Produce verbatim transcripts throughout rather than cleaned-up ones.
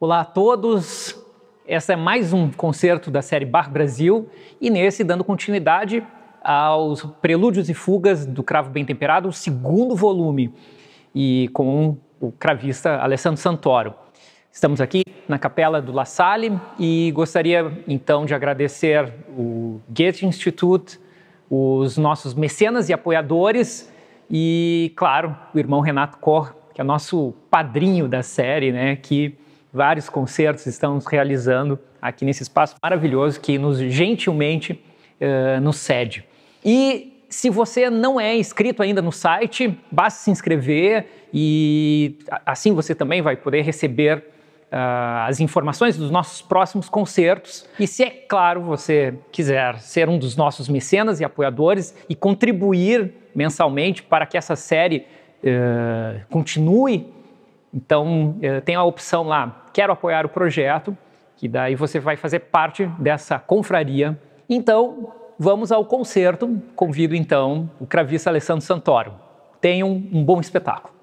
Olá a todos, essa é mais um concerto da série Bach Brasil e nesse dando continuidade aos Prelúdios e Fugas do Cravo Bem Temperado, o segundo volume, e com o cravista Alessandro Santoro. Estamos aqui na Capela do La Salle e gostaria então de agradecer o Goethe Institut, os nossos mecenas e apoiadores e, claro, o irmão Renato Koch, que é nosso padrinho da série, né, que vários concertos estamos realizando aqui nesse espaço maravilhoso que nos gentilmente uh, nos cede. E se você não é inscrito ainda no site, basta se inscrever e assim você também vai poder receber uh, as informações dos nossos próximos concertos. E se, é claro, você quiser ser um dos nossos mecenas e apoiadores e contribuir mensalmente para que essa série uh, continue, então uh, tem a opção lá, quero apoiar o projeto, que daí você vai fazer parte dessa confraria. Então, vamos ao concerto. Convido, então, o cravista Alessandro Santoro. Tenham um bom espetáculo.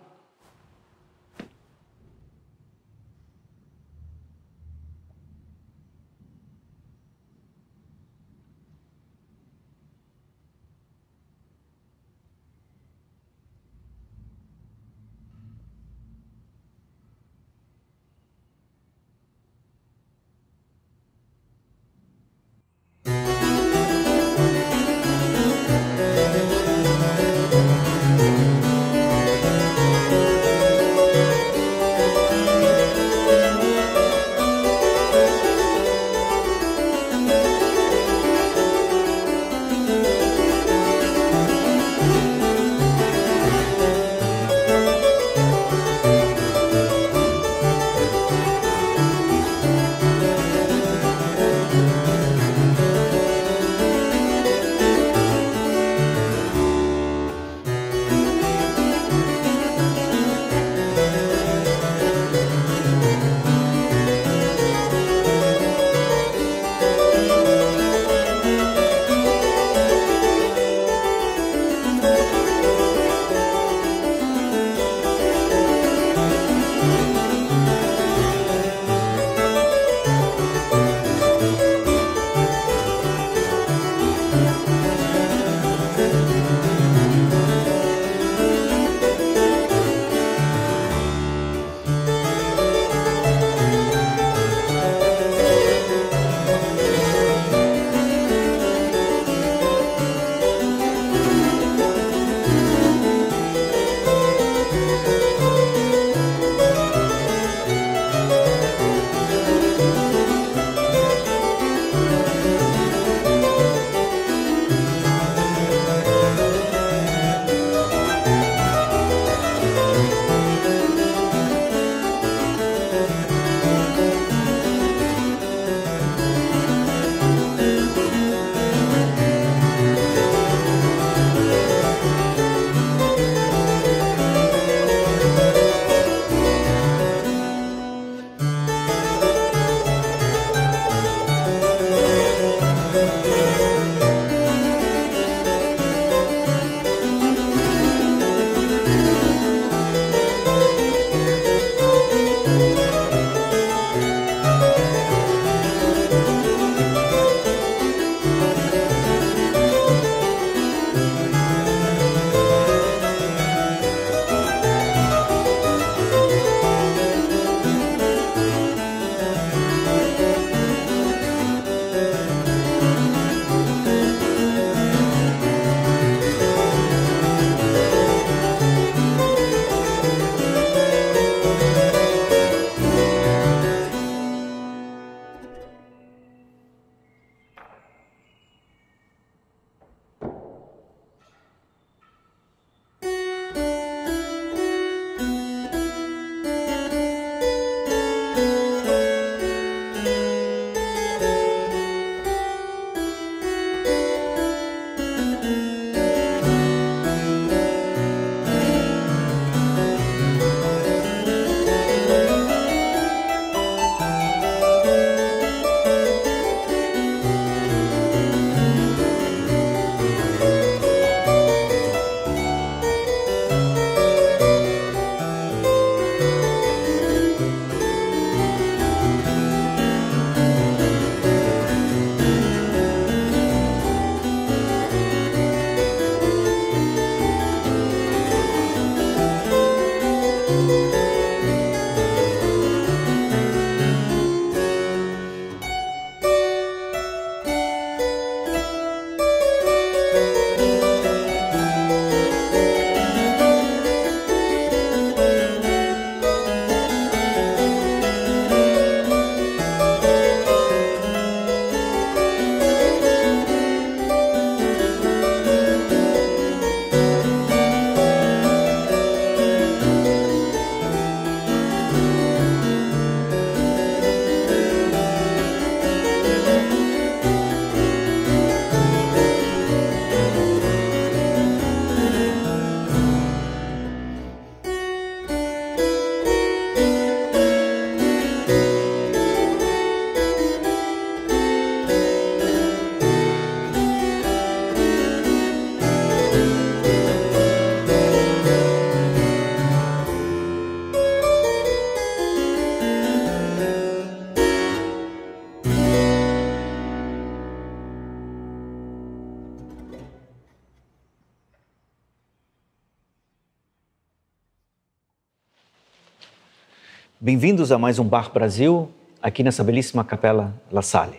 Bem-vindos a mais um Bach Brasil, aqui nessa belíssima Capela La Salle.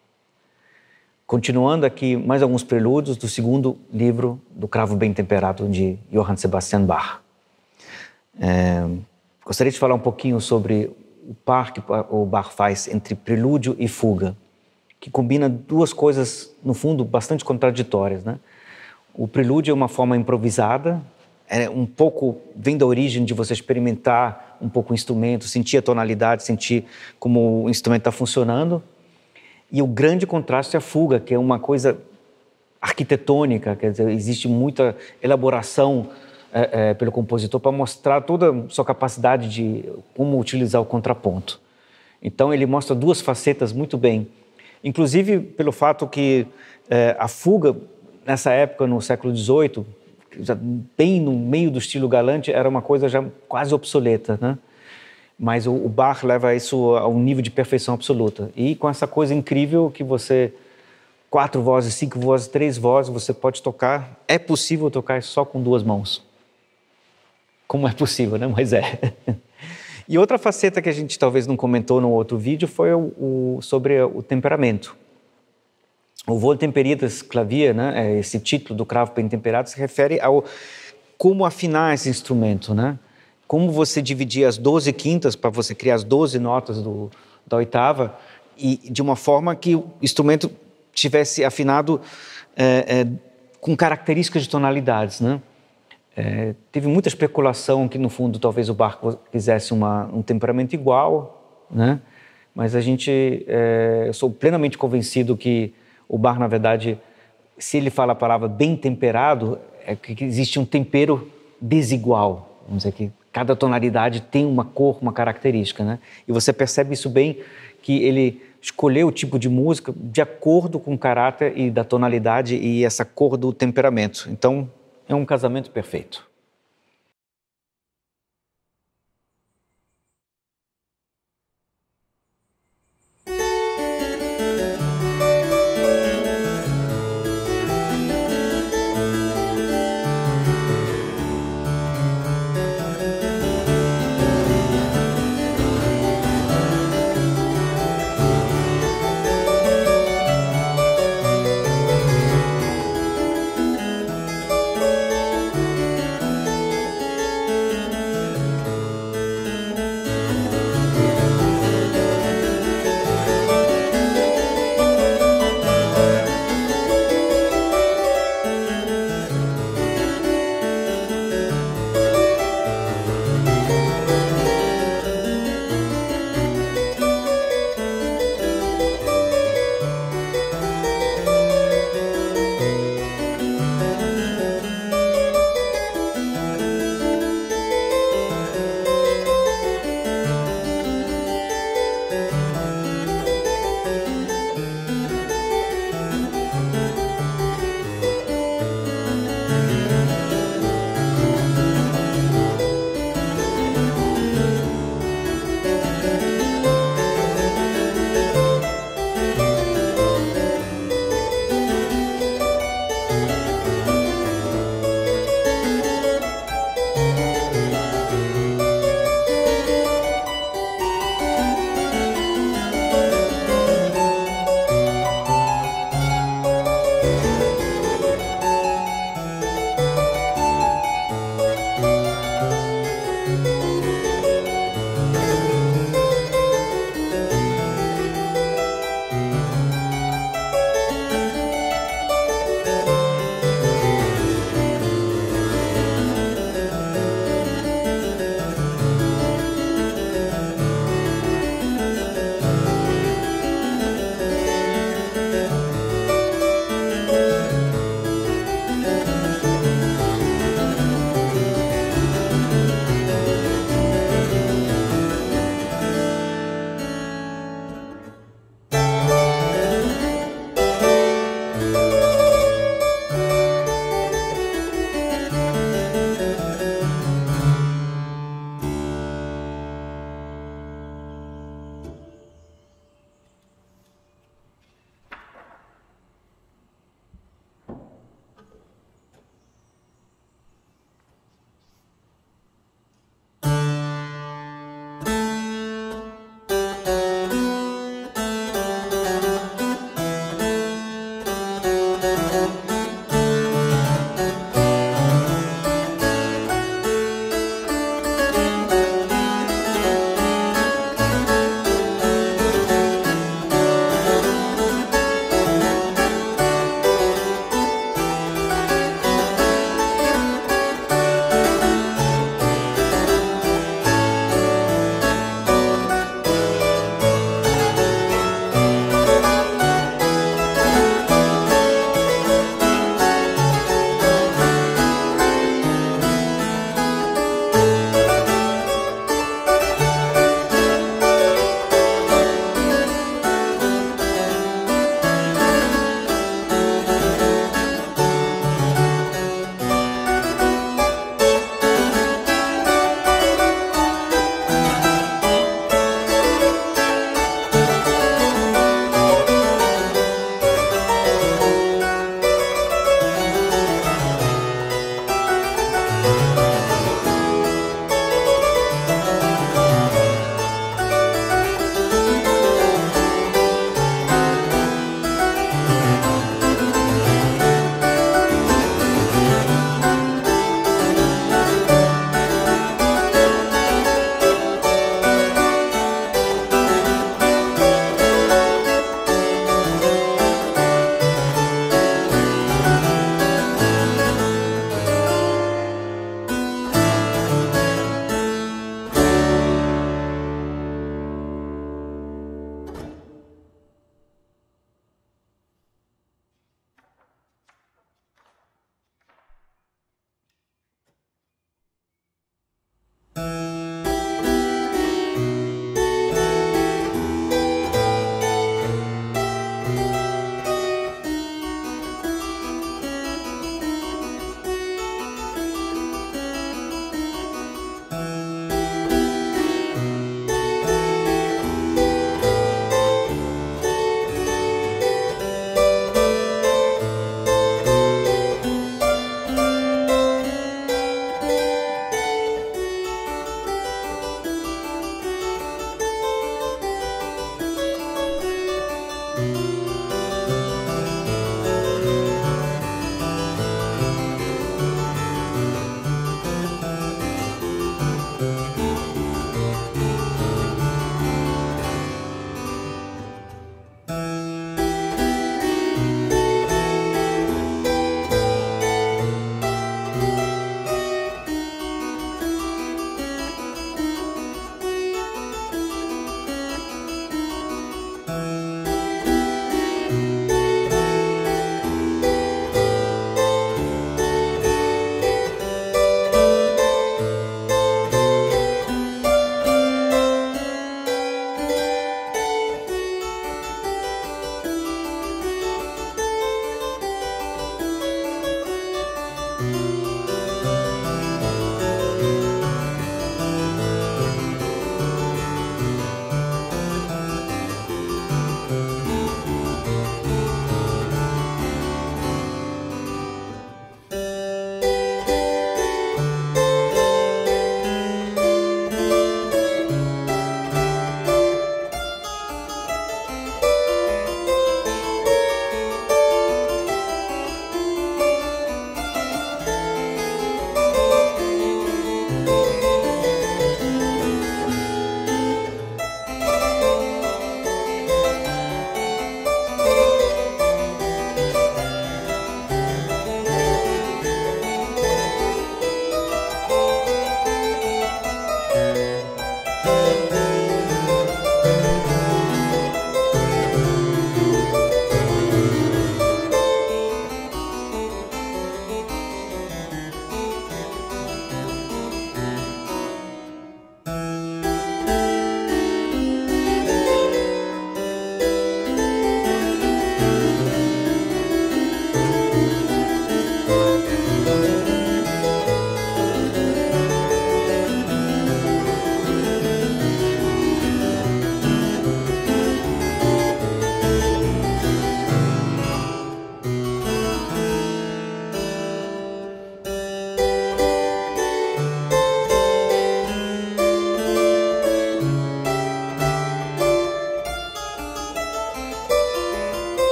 Continuando aqui mais alguns prelúdios do segundo livro do Cravo Bem Temperado de Johann Sebastian Bach. É, gostaria de falar um pouquinho sobre o par que o Bach faz entre prelúdio e fuga, que combina duas coisas, no fundo, bastante contraditórias, né? O prelúdio é uma forma improvisada, é um pouco, vem da origem de você experimentar um pouco o instrumento, sentir a tonalidade, sentir como o instrumento está funcionando. E o grande contraste é a fuga, que é uma coisa arquitetônica, quer dizer, existe muita elaboração é, é, pelo compositor para mostrar toda a sua capacidade de como utilizar o contraponto. Então ele mostra duas facetas muito bem, inclusive pelo fato que é, a fuga, nessa época, no século dezoito, já bem no meio do estilo galante, era uma coisa já quase obsoleta, né? Mas o, o Bach leva isso a um nível de perfeição absoluta. E com essa coisa incrível que você, quatro vozes, cinco vozes, três vozes, você pode tocar, é possível tocar só com duas mãos. Como é possível, né? Mas é. E outra faceta que a gente talvez não comentou no outro vídeo foi o, o, sobre o temperamento. O Wohltemperiert Klavier, né, esse título do cravo bem temperado, se refere ao como afinar esse instrumento, né? Como você dividir as doze quintas para você criar as doze notas do, da oitava e de uma forma que o instrumento tivesse afinado é, é, com características de tonalidades, né? É, teve muita especulação que, no fundo, talvez o Bach quisesse uma, um temperamento igual, né? Mas a gente, é, eu sou plenamente convencido que o Bach, na verdade, se ele fala a palavra bem temperado, é que existe um tempero desigual. Vamos dizer que cada tonalidade tem uma cor, uma característica, né? E você percebe isso bem, que ele escolheu o tipo de música de acordo com o caráter e da tonalidade e essa cor do temperamento. Então, é um casamento perfeito.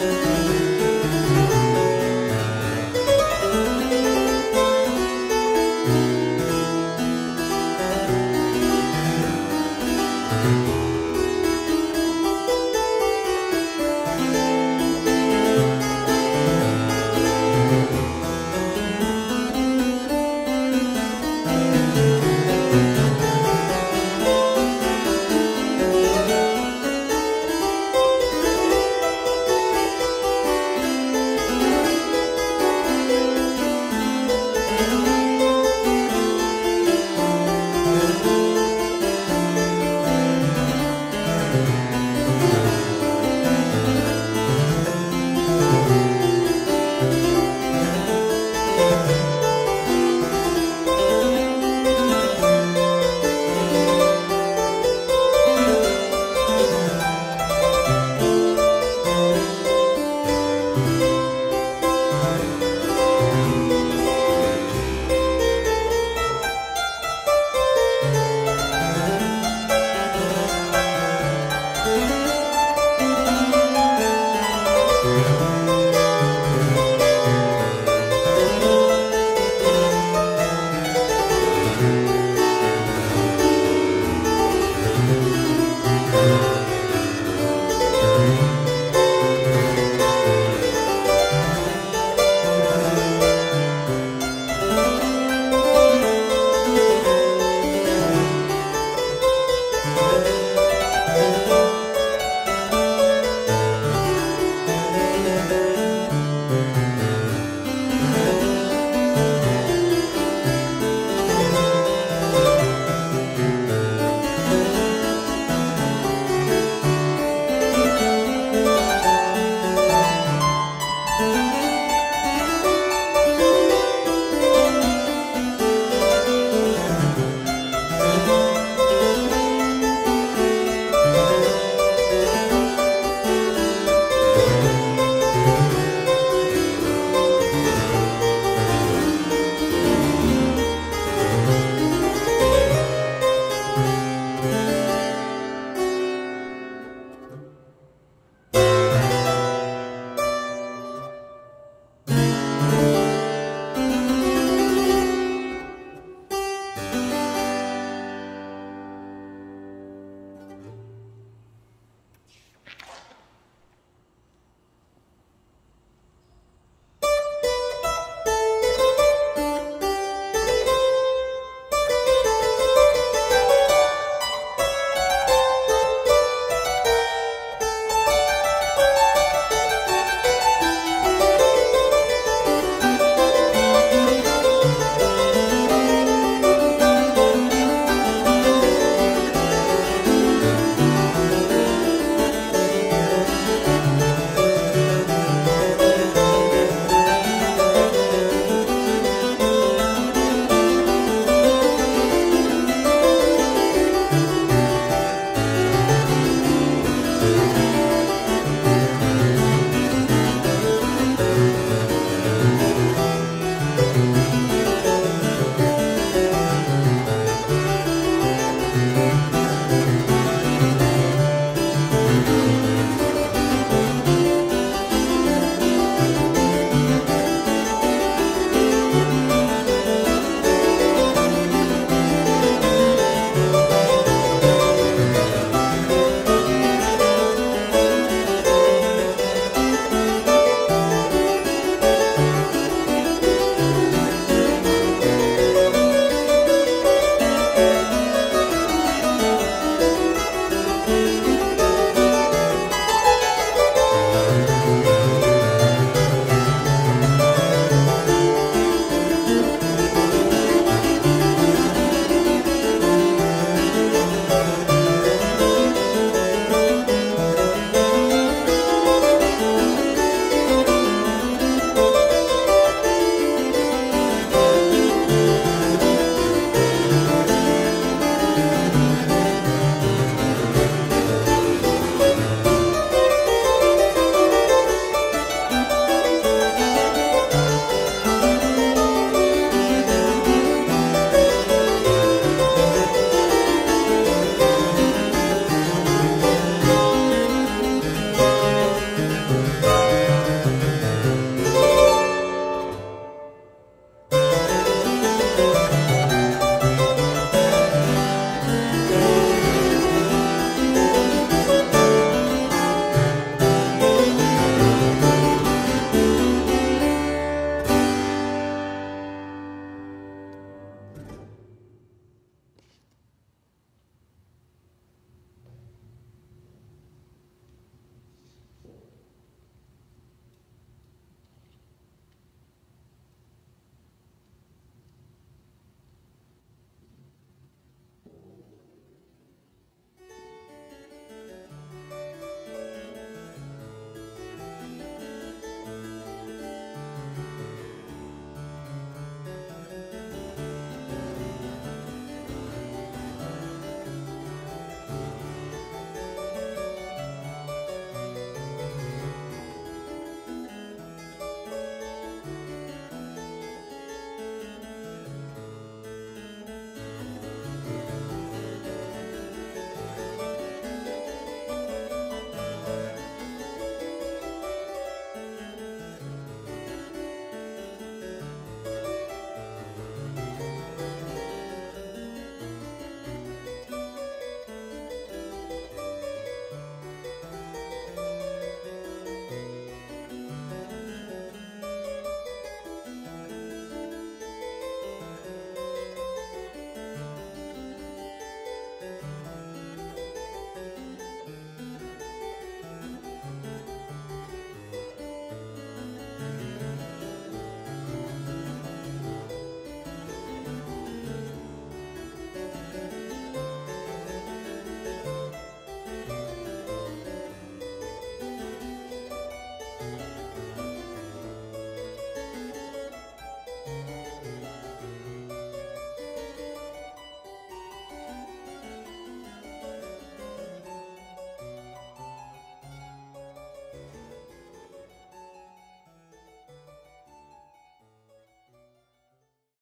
Música